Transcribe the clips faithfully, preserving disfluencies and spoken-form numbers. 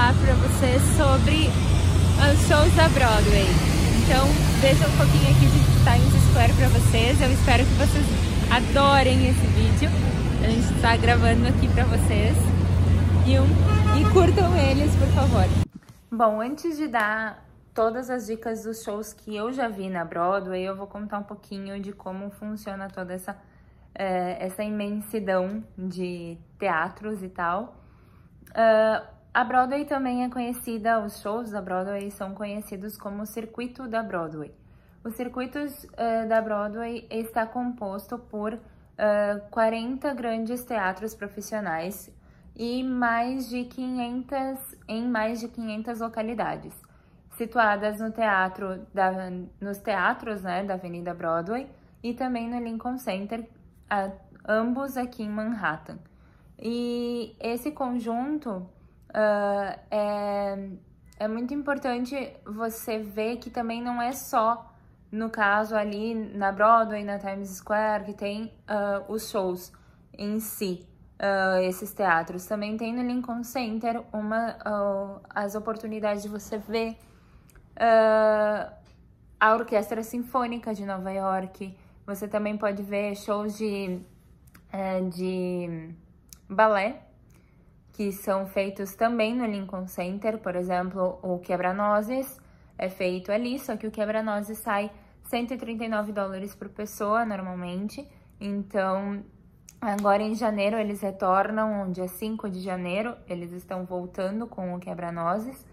falar pra vocês sobre os shows da Broadway. Então, veja um pouquinho aqui de Times Square pra vocês. Eu espero que vocês adorem esse vídeo. A gente está gravando aqui pra vocês. E, um, e curtam eles, por favor. Bom, antes de dar todas as dicas dos shows que eu já vi na Broadway, eu vou contar um pouquinho de como funciona toda essa, é, essa imensidão de teatros e tal. Uh, a Broadway também é conhecida, os shows da Broadway são conhecidos como o Circuito da Broadway. O Circuito uh, da Broadway está composto por uh, quarenta grandes teatros profissionais e mais de quinhentas, em mais de quinhentas localidades, situadas no teatro da, nos teatros, né, da Avenida Broadway e também no Lincoln Center, a, ambos aqui em Manhattan. E esse conjunto uh, é, é muito importante você ver que também não é só, no caso ali na Broadway, na Times Square, que tem uh, os shows em si, uh, esses teatros. Também tem no Lincoln Center uma, uh, as oportunidades de você ver uh, a Orquestra Sinfônica de Nova York. Você também pode ver shows de... Uh, de balé, que são feitos também no Lincoln Center. Por exemplo, o Quebra-Nozes é feito ali, só que o Quebra-Nozes sai cento e trinta e nove dólares por pessoa, normalmente. Então, agora em janeiro eles retornam, dia cinco de janeiro, eles estão voltando com o Quebra-Nozes.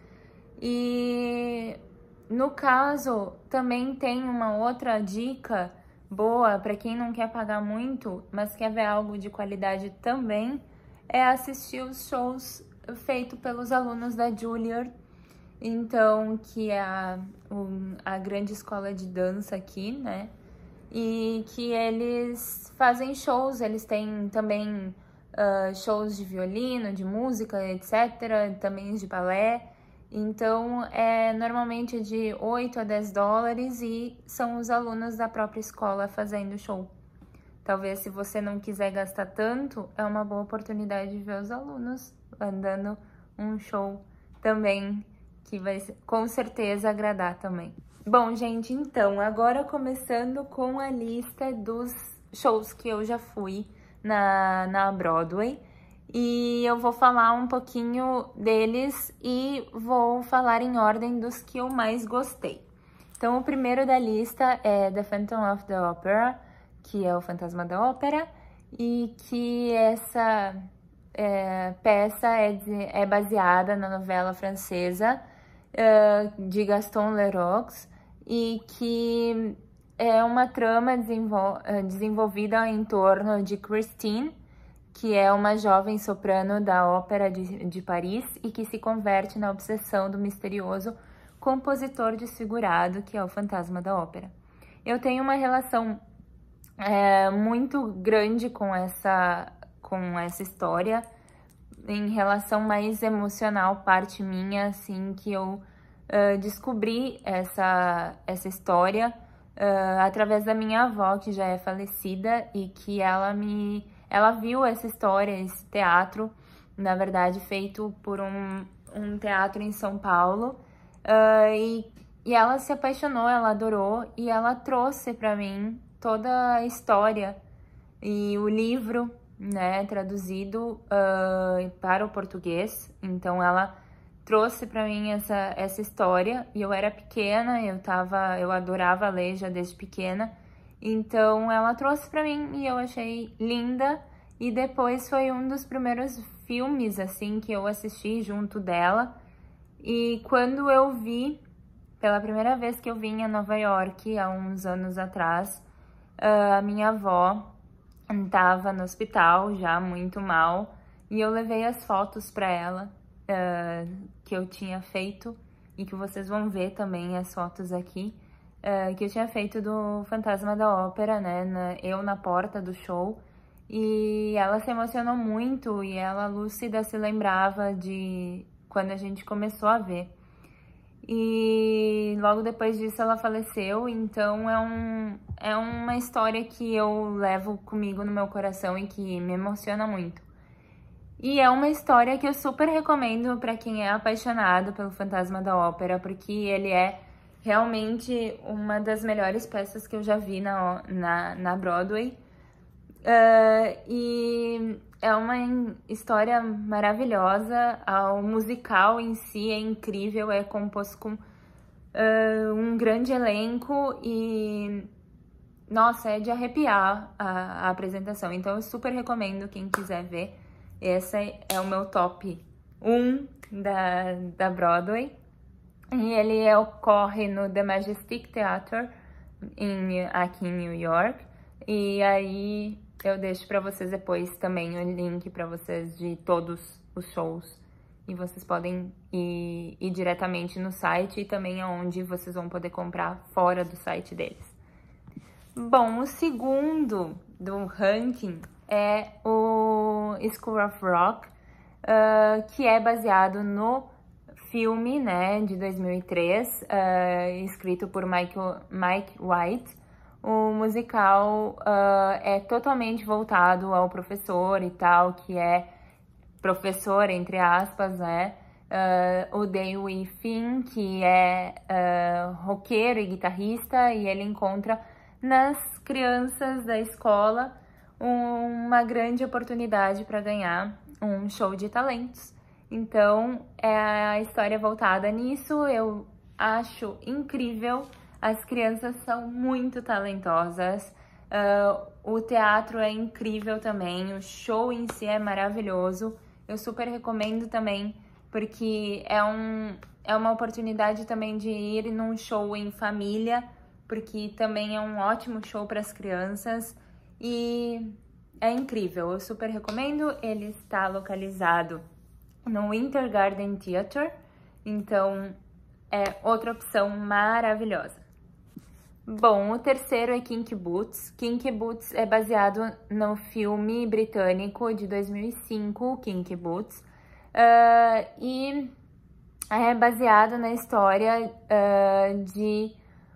E, no caso, também tem uma outra dica boa para quem não quer pagar muito, mas quer ver algo de qualidade também, é assistir os shows feitos pelos alunos da Juilliard, então, que é a, um, a grande escola de dança aqui, né? E que eles fazem shows, eles têm também uh, shows de violino, de música, etcétera, também de balé. Então, é normalmente de oito a dez dólares e são os alunos da própria escola fazendo show. Talvez, se você não quiser gastar tanto, é uma boa oportunidade de ver os alunos andando um show também, que vai com certeza agradar também. Bom, gente, então, agora começando com a lista dos shows que eu já fui na, na Broadway. E eu vou falar um pouquinho deles e vou falar em ordem dos que eu mais gostei. Então, o primeiro da lista é The Phantom of the Opera, que é o Fantasma da Ópera, e que essa é, peça é, de, é baseada na novela francesa uh, de Gaston Leroux, e que é uma trama desenvol desenvolvida em torno de Christine, que é uma jovem soprano da Ópera de, de Paris e que se converte na obsessão do misterioso compositor desfigurado, que é o Fantasma da Ópera. Eu tenho uma relação é, muito grande com essa, com essa história, em relação mais emocional, parte minha, assim, que eu uh, descobri essa, essa história uh, através da minha avó, que já é falecida, e que ela me... Ela viu essa história, esse teatro, na verdade, feito por um, um teatro em São Paulo, uh, e, e ela se apaixonou, ela adorou, e ela trouxe para mim toda a história e o livro, né, traduzido uh, para o português. Então, ela trouxe para mim essa, essa história, e eu era pequena, eu, tava, eu adorava ler já desde pequena. Então, ela trouxe pra mim e eu achei linda. E depois foi um dos primeiros filmes, assim, que eu assisti junto dela. E quando eu vi, pela primeira vez que eu vim a Nova York, há uns anos atrás, a minha avó estava no hospital, já muito mal. E eu levei as fotos pra ela, uh, que eu tinha feito. E que vocês vão ver também as fotos aqui. Uh, que eu tinha feito do Fantasma da Ópera, né, na, eu na porta do show, e ela se emocionou muito, e ela, lúcida, se lembrava de quando a gente começou a ver. E logo depois disso ela faleceu, então é, um, é uma história que eu levo comigo no meu coração e que me emociona muito. E é uma história que eu super recomendo para quem é apaixonado pelo Fantasma da Ópera, porque ele é realmente uma das melhores peças que eu já vi na, na, na Broadway. Uh, e é uma história maravilhosa, o musical em si é incrível, é composto com uh, um grande elenco e, nossa, é de arrepiar a, a apresentação. Então eu super recomendo quem quiser ver. Esse é o meu top um da, da Broadway. E ele ocorre no The Majestic Theatre em, aqui em New York. E aí eu deixo para vocês depois também o link para vocês de todos os shows. E vocês podem ir, ir diretamente no site e também aonde vocês vão poder comprar fora do site deles. Bom, o segundo do ranking é o School of Rock, uh, que é baseado no filme, né, de dois mil e três, uh, escrito por Michael, Mike White. O musical uh, é totalmente voltado ao professor e tal, que é professor, entre aspas, né? Uh, o Dewey Finn, que é uh, roqueiro e guitarrista, e ele encontra nas crianças da escola uma grande oportunidade para ganhar um show de talentos. Então, é a história voltada nisso, eu acho incrível. As crianças são muito talentosas, uh, o teatro é incrível também, o show em si é maravilhoso. Eu super recomendo também, porque é, um, é uma oportunidade também de ir num show em família, porque também é um ótimo show para as crianças e é incrível, eu super recomendo. Ele está localizado no Winter Garden Theatre, então é outra opção maravilhosa. Bom, o terceiro é Kinky Boots. Kinky Boots é baseado no filme britânico de dois mil e cinco, Kinky Boots, uh, e é baseado na história uh, de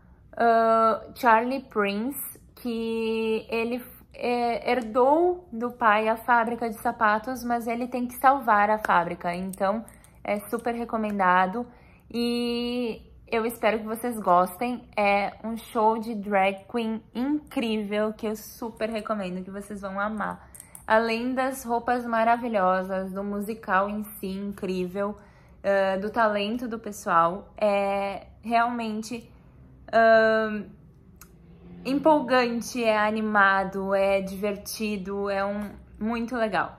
uh, Charlie Prince, que ele é, herdou do pai a fábrica de sapatos, mas ele tem que salvar a fábrica, então é super recomendado e eu espero que vocês gostem. É um show de drag queen incrível que eu super recomendo, que vocês vão amar. Além das roupas maravilhosas, do musical em si incrível, uh, do talento do pessoal, é realmente uh, empolgante, é animado, é divertido, é um, muito legal.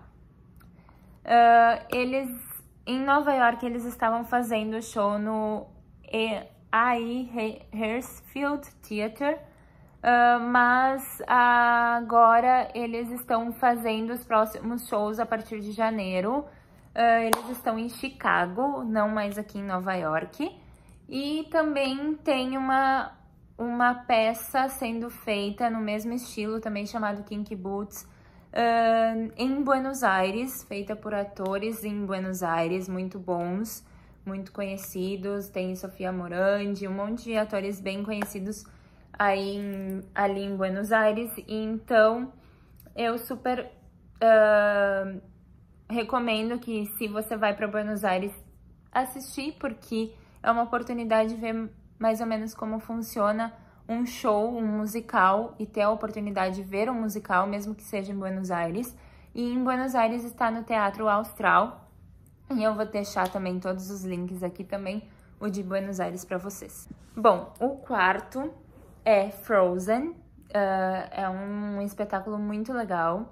Uh, eles, em Nova York, eles estavam fazendo o show no A I Hersfield Theatre, uh, mas agora eles estão fazendo os próximos shows a partir de janeiro. Uh, eles estão em Chicago, não mais aqui em Nova York. E também tem uma, uma peça sendo feita no mesmo estilo, também chamado Kinky Boots, uh, em Buenos Aires, feita por atores em Buenos Aires muito bons, muito conhecidos. Tem Sofia Morandi, um monte de atores bem conhecidos aí em, ali em Buenos Aires. Então, eu super uh, recomendo que, se você vai para Buenos Aires, assistir, porque é uma oportunidade de ver mais ou menos como funciona um show, um musical, e ter a oportunidade de ver um musical, mesmo que seja em Buenos Aires. E em Buenos Aires está no Teatro Austral. E eu vou deixar também todos os links aqui também, o de Buenos Aires, para vocês. Bom, o quarto é Frozen. Uh, é um espetáculo muito legal.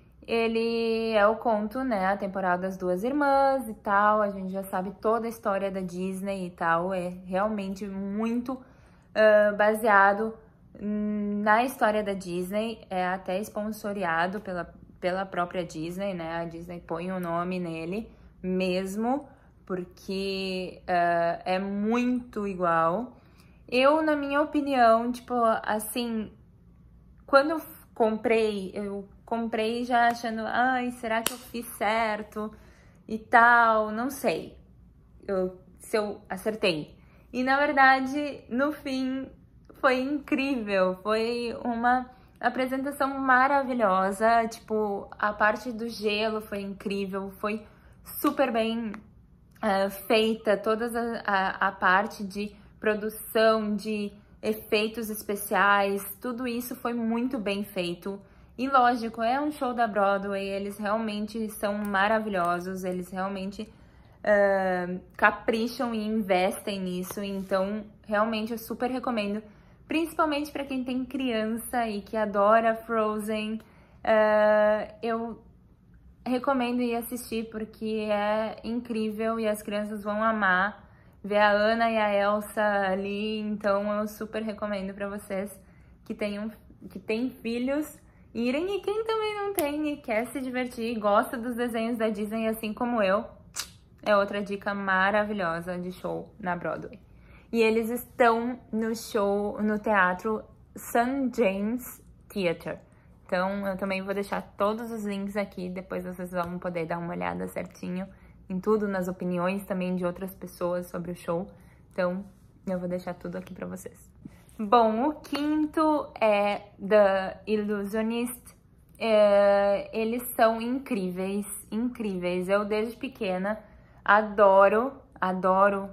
Ele é o conto, né, a temporada das duas irmãs e tal. A gente já sabe toda a história da Disney e tal. É realmente muito uh, baseado na história da Disney. É até sponsoriado pela, pela própria Disney, né? A Disney põe o nome nele mesmo, porque uh, é muito igual. Eu, na minha opinião, tipo, assim, quando eu comprei, eu comprei já achando, ai, será que eu fiz certo e tal, não sei eu, se eu acertei. E, na verdade, no fim, foi incrível, foi uma apresentação maravilhosa, tipo, a parte do gelo foi incrível, foi super bem uh, feita, toda a, a, a parte de produção, de efeitos especiais, tudo isso foi muito bem feito. E lógico, é um show da Broadway, eles realmente são maravilhosos, eles realmente uh, capricham e investem nisso, então realmente eu super recomendo, principalmente para quem tem criança e que adora Frozen, uh, eu recomendo ir assistir porque é incrível e as crianças vão amar ver a Anna e a Elsa ali, então eu super recomendo para vocês que tenham, que têm filhos irem, e quem também não tem e quer se divertir e gosta dos desenhos da Disney assim como eu, é outra dica maravilhosa de show na Broadway. E eles estão no show, no teatro Saint James Theatre. Então eu também vou deixar todos os links aqui, depois vocês vão poder dar uma olhada certinho em tudo, nas opiniões também de outras pessoas sobre o show. Então eu vou deixar tudo aqui pra vocês. Bom, o quinto é The Illusionist. É, eles são incríveis, incríveis. Eu desde pequena adoro, adoro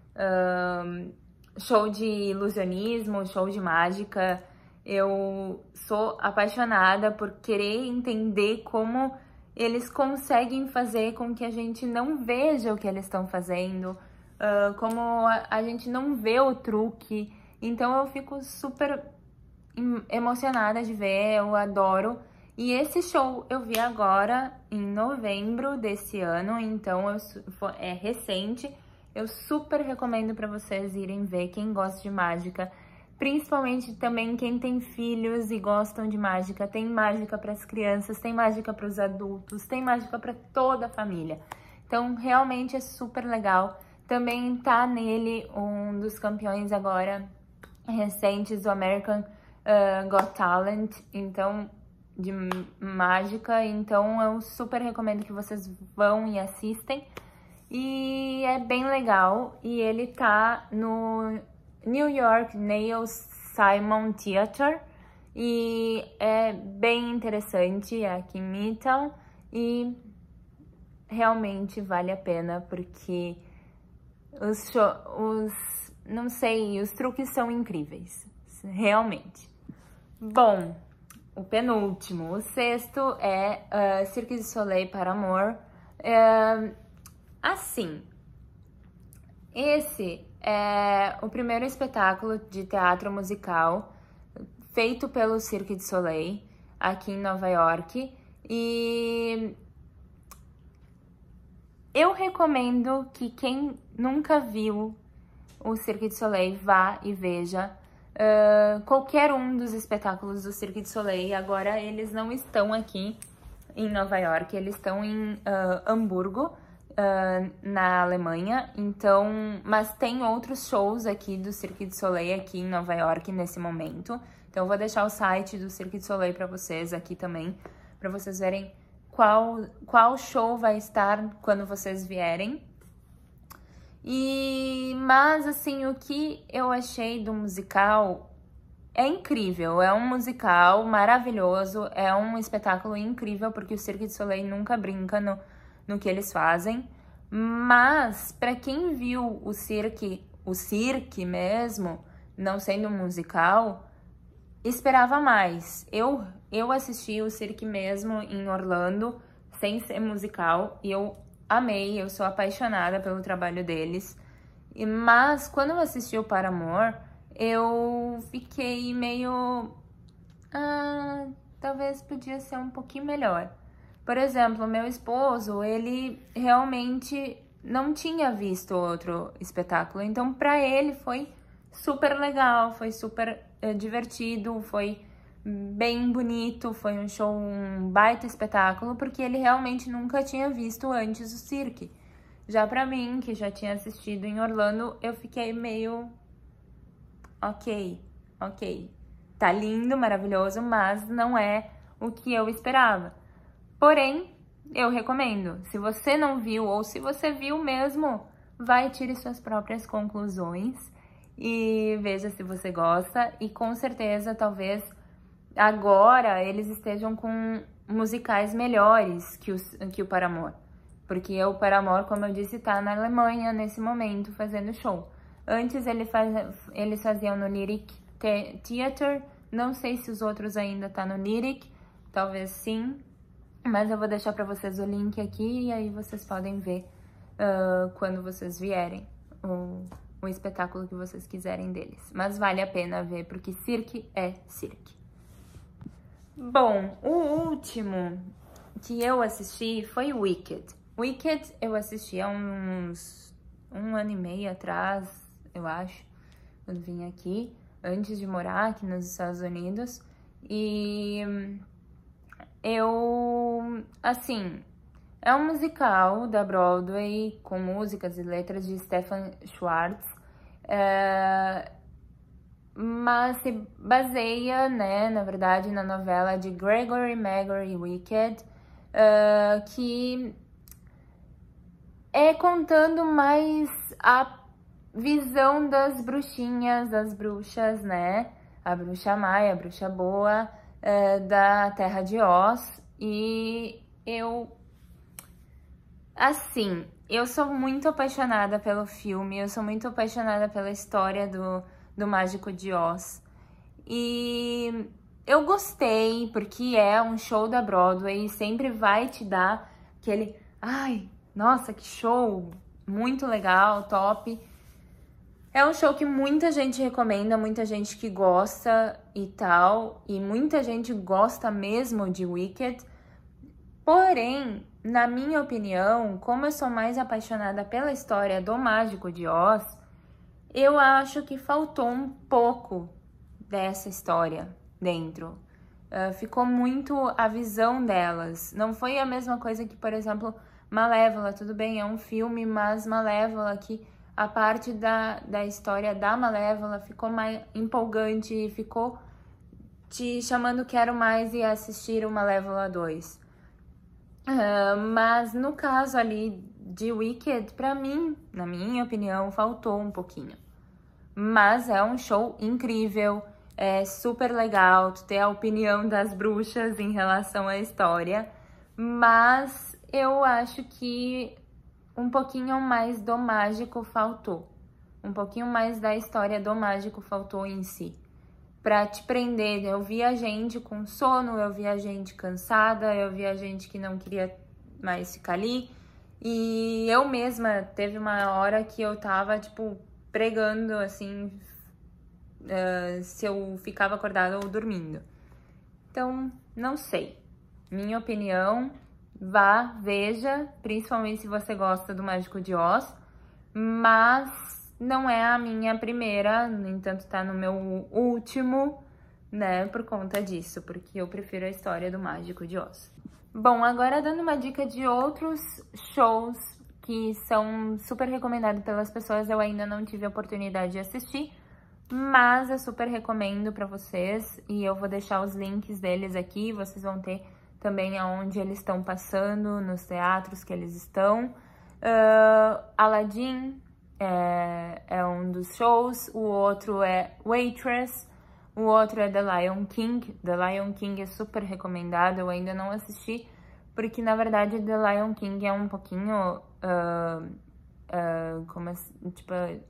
um, show de ilusionismo, show de mágica. Eu sou apaixonada por querer entender como eles conseguem fazer com que a gente não veja o que eles estão fazendo, uh, como a, a gente não vê o truque. Então eu fico super emocionada de ver, eu adoro. E esse show eu vi agora em novembro desse ano, então eu, é recente. Eu super recomendo para vocês irem ver, quem gosta de mágica. Principalmente também quem tem filhos e gostam de mágica. Tem mágica para as crianças, tem mágica para os adultos, tem mágica para toda a família. Então realmente é super legal. Também tá nele um dos campeões agora recentes do American uh, Got Talent, então de mágica. Então eu super recomendo que vocês vão e assistem. E é bem legal. E ele tá no New York Neil Simon Theatre e é bem interessante, é aqui em Midtown, e realmente vale a pena porque os, show, os não sei, os truques são incríveis, realmente. Bom, o penúltimo, o sexto é uh, Cirque du Soleil Paramore. Uh, assim, esse é o primeiro espetáculo de teatro musical feito pelo Cirque du Soleil aqui em Nova York, e eu recomendo que quem nunca viu o Cirque du Soleil vá e veja uh, qualquer um dos espetáculos do Cirque du Soleil. Agora eles não estão aqui em Nova York, eles estão em uh, Hamburgo, Uh, na Alemanha, então, mas tem outros shows aqui do Cirque du Soleil aqui em Nova York nesse momento. Então eu vou deixar o site do Cirque du Soleil para vocês aqui também, para vocês verem qual, qual show vai estar quando vocês vierem. E, mas assim, o que eu achei do musical é incrível, é um musical maravilhoso, é um espetáculo incrível, porque o Cirque du Soleil nunca brinca no no que eles fazem, mas para quem viu o cirque, o cirque mesmo, não sendo um musical, esperava mais. Eu, eu assisti o cirque mesmo em Orlando, sem ser musical, e eu amei, eu sou apaixonada pelo trabalho deles. E, mas quando eu assisti o Paramore, eu fiquei meio... Ah, talvez podia ser um pouquinho melhor. Por exemplo, meu esposo, ele realmente não tinha visto outro espetáculo, então para ele foi super legal, foi super é, divertido, foi bem bonito, foi um show, um baita espetáculo, porque ele realmente nunca tinha visto antes o cirque. Já pra mim, que já tinha assistido em Orlando, eu fiquei meio... Ok, ok, tá lindo, maravilhoso, mas não é o que eu esperava. Porém, eu recomendo, se você não viu ou se você viu mesmo, vai e tire suas próprias conclusões e veja se você gosta, e com certeza talvez agora eles estejam com musicais melhores que, os, que o Paramore. Porque o Paramore, como eu disse, tá na Alemanha nesse momento fazendo show. Antes ele faz, eles faziam no Lyric Theater, não sei se os outros ainda tá no Lyric, talvez sim, mas eu vou deixar pra vocês o link aqui e aí vocês podem ver uh, quando vocês vierem o, o espetáculo que vocês quiserem deles. Mas vale a pena ver, porque cirque é cirque. Bom, o último que eu assisti foi Wicked. Wicked eu assisti há uns um ano e meio atrás, eu acho, quando vim aqui, antes de morar aqui nos Estados Unidos. E eu, assim, é um musical da Broadway com músicas e letras de Stephen Schwartz, é, mas se baseia, né, na verdade, na novela de Gregory Maguire Wicked, é, que é contando mais a visão das bruxinhas, das bruxas, né? A bruxa má, a bruxa boa, é, da Terra de Oz. E eu, assim, eu sou muito apaixonada pelo filme, eu sou muito apaixonada pela história do, do Mágico de Oz. E eu gostei, porque é um show da Broadway e sempre vai te dar aquele... Ai, nossa, que show! Muito legal, top. É um show que muita gente recomenda, muita gente que gosta e tal. E muita gente gosta mesmo de Wicked. Porém, na minha opinião, como eu sou mais apaixonada pela história do Mágico de Oz, eu acho que faltou um pouco dessa história dentro. Uh, ficou muito a visão delas. Não foi a mesma coisa que, por exemplo... Malévola, tudo bem, é um filme, mas Malévola, que a parte da, da história da Malévola ficou mais empolgante, ficou te chamando quero mais e assistir o Malévola dois. Uh, mas no caso ali de Wicked, pra mim, na minha opinião, faltou um pouquinho. Mas é um show incrível, é super legal tu ter a opinião das bruxas em relação à história, mas... eu acho que um pouquinho mais do mágico faltou. Um pouquinho mais da história do mágico faltou em si. Pra te prender, eu via gente com sono, eu via gente cansada, eu via gente que não queria mais ficar ali. E eu mesma, teve uma hora que eu tava, tipo, pregando, assim, uh, se eu ficava acordada ou dormindo. Então, não sei. Minha opinião... Vá, veja, principalmente se você gosta do Mágico de Oz, mas não é a minha primeira, no entanto tá no meu último, né, por conta disso, porque eu prefiro a história do Mágico de Oz. Bom, agora dando uma dica de outros shows que são super recomendados pelas pessoas, eu ainda não tive a oportunidade de assistir, mas eu super recomendo pra vocês, e eu vou deixar os links deles aqui, vocês vão ter... também aonde eles estão passando, nos teatros que eles estão. Uh, Aladdin é, é um dos shows, o outro é Waitress, o outro é The Lion King. The Lion King é super recomendado, eu ainda não assisti, porque na verdade The Lion King é um pouquinho, uh, uh, como é, tipo,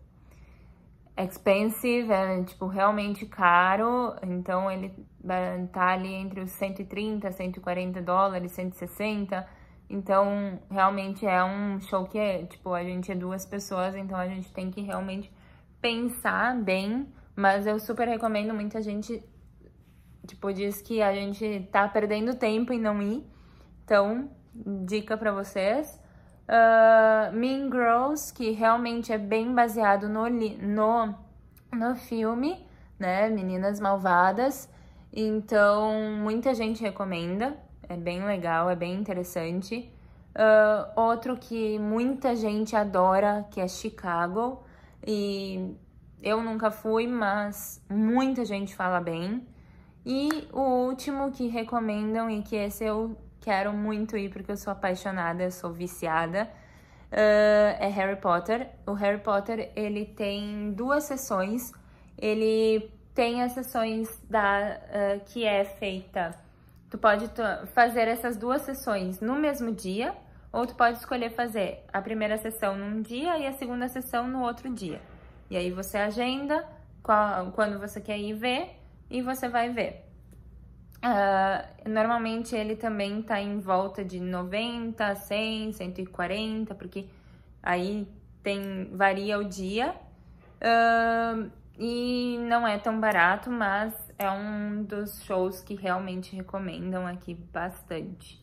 expensive, é tipo realmente caro, então ele tá ali entre os cento e trinta, cento e quarenta dólares, cento e sessenta, então realmente é um show que é, tipo, a gente é duas pessoas, então a gente tem que realmente pensar bem, mas eu super recomendo, muita gente, tipo, diz que a gente tá perdendo tempo em não ir, então, dica pra vocês. Uh, Mean Girls, que realmente é bem baseado no, no, no filme, né, Meninas Malvadas, então muita gente recomenda, é bem legal, é bem interessante. Uh, outro que muita gente adora, que é Chicago, e eu nunca fui, mas muita gente fala bem. E o último que recomendam, e que esse eu quero muito ir porque eu sou apaixonada, eu sou viciada, uh, é Harry Potter. O Harry Potter, ele tem duas sessões, ele tem as sessões da, uh, que é feita, tu pode fazer essas duas sessões no mesmo dia, ou tu pode escolher fazer a primeira sessão num dia e a segunda sessão no outro dia. E aí você agenda qual, quando você quer ir ver e você vai ver. Uh, normalmente ele também tá em volta de noventa, cem, cento e quarenta, porque aí tem, varia o dia. Uh, E não é tão barato, mas é um dos shows que realmente recomendam aqui bastante.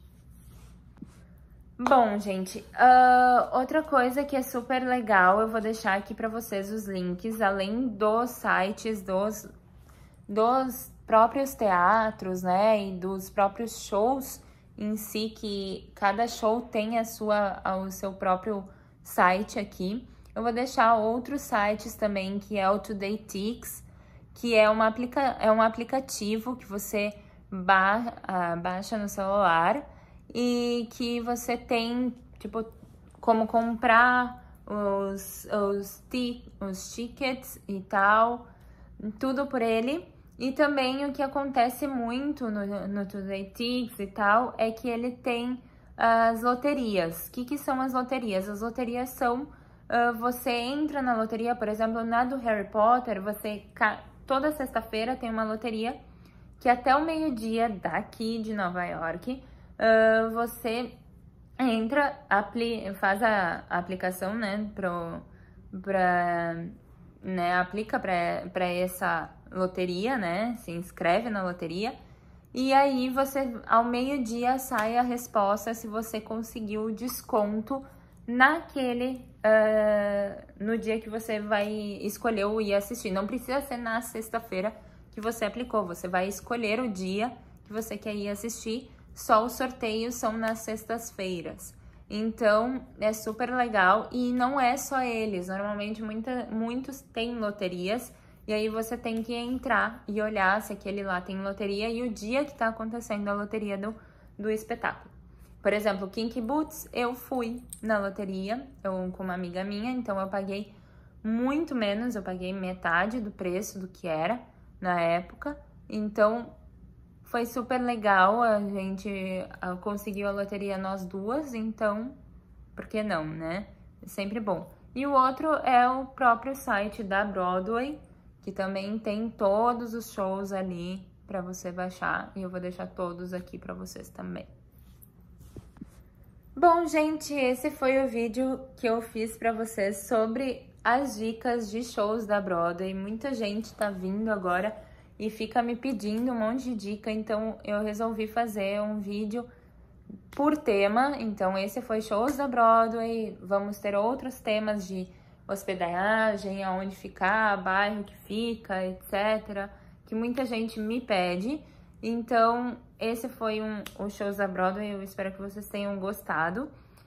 Bom, gente, uh, outra coisa que é super legal, eu vou deixar aqui para vocês os links, além dos sites, dos, dos próprios teatros, né, e dos próprios shows em si, que cada show tem a sua, o seu próprio site aqui. Eu vou deixar outros sites também, que é o Today Tix, que é, uma aplica é um aplicativo que você ba ah, baixa no celular e que você tem, tipo, como comprar os, os, ti os tickets e tal, tudo por ele. E também o que acontece muito no, no Today Tix e tal é que ele tem as loterias. O que, que são as loterias? As loterias são... Uh, você entra na loteria, por exemplo, na do Harry Potter, você toda sexta-feira tem uma loteria que até o meio-dia daqui de Nova York, uh, você entra, apli faz a, a aplicação, né, pro, pra, né, aplica para essa loteria, né, se inscreve na loteria, e aí você, ao meio-dia, sai a resposta se você conseguiu o desconto naquele, uh, no dia que você vai escolher o ir assistir. Não precisa ser na sexta-feira que você aplicou, você vai escolher o dia que você quer ir assistir, só os sorteios são nas sextas-feiras. Então, é super legal e não é só eles, normalmente muita, muitos têm loterias e aí você tem que entrar e olhar se aquele lá tem loteria e o dia que tá acontecendo a loteria do, do espetáculo. Por exemplo, Kinky Boots, eu fui na loteria, eu com uma amiga minha, então eu paguei muito menos, eu paguei metade do preço do que era na época. Então, foi super legal, a gente conseguiu a loteria nós duas, então, por que não, né? É sempre bom. E o outro é o próprio site da Broadway, que também tem todos os shows ali para você baixar, e eu vou deixar todos aqui para vocês também. Bom, gente, esse foi o vídeo que eu fiz pra vocês sobre as dicas de shows da Broadway. Muita gente tá vindo agora e fica me pedindo um monte de dica, então eu resolvi fazer um vídeo por tema. Então esse foi shows da Broadway, vamos ter outros temas de hospedagem, aonde ficar, bairro que fica, etcétera, que muita gente me pede. Então, esse foi um, o Shows da Broadway, eu espero que vocês tenham gostado.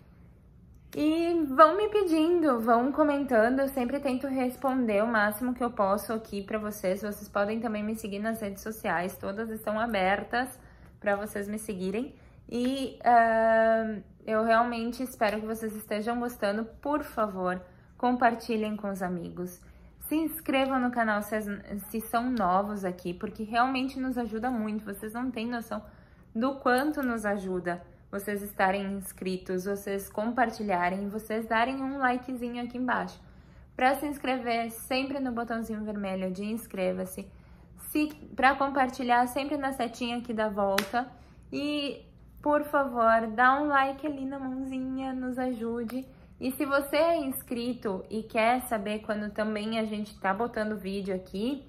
E vão me pedindo, vão comentando, eu sempre tento responder o máximo que eu posso aqui pra vocês. Vocês podem também me seguir nas redes sociais, todas estão abertas pra vocês me seguirem. E uh, eu realmente espero que vocês estejam gostando. Por favor, compartilhem com os amigos. Se inscrevam no canal se, se são novos aqui, porque realmente nos ajuda muito. Vocês não têm noção do quanto nos ajuda vocês estarem inscritos, vocês compartilharem, vocês darem um likezinho aqui embaixo. Para se inscrever, sempre no botãozinho vermelho de inscreva-se. Se, para compartilhar, sempre na setinha aqui da volta. E, por favor, dá um like ali na mãozinha, nos ajude. E se você é inscrito e quer saber quando também a gente tá botando vídeo aqui,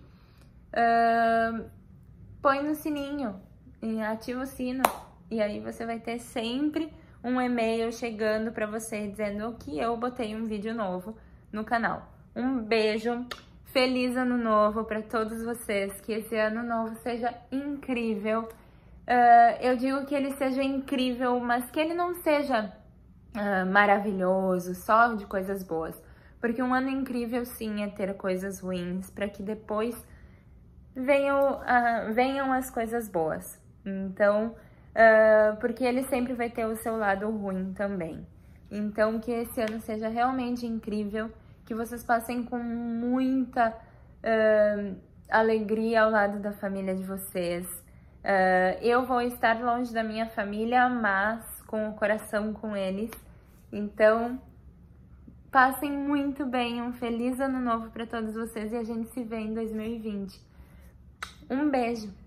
uh, põe no sininho e ativa o sino. E aí você vai ter sempre um e-mail chegando pra você dizendo que eu botei um vídeo novo no canal. Um beijo, feliz ano novo pra todos vocês, que esse ano novo seja incrível. Uh, eu digo que ele seja incrível, mas que ele não seja... Uh, maravilhoso, só de coisas boas, porque um ano incrível sim é ter coisas ruins, para que depois venham, uh, venham as coisas boas. Então, uh, porque ele sempre vai ter o seu lado ruim também. Então, que esse ano seja realmente incrível, que vocês passem com muita uh, alegria ao lado da família de vocês. Uh, eu vou estar longe da minha família, mas com o coração com eles. Então, passem muito bem, um feliz ano novo para todos vocês e a gente se vê em dois mil e vinte. Um beijo!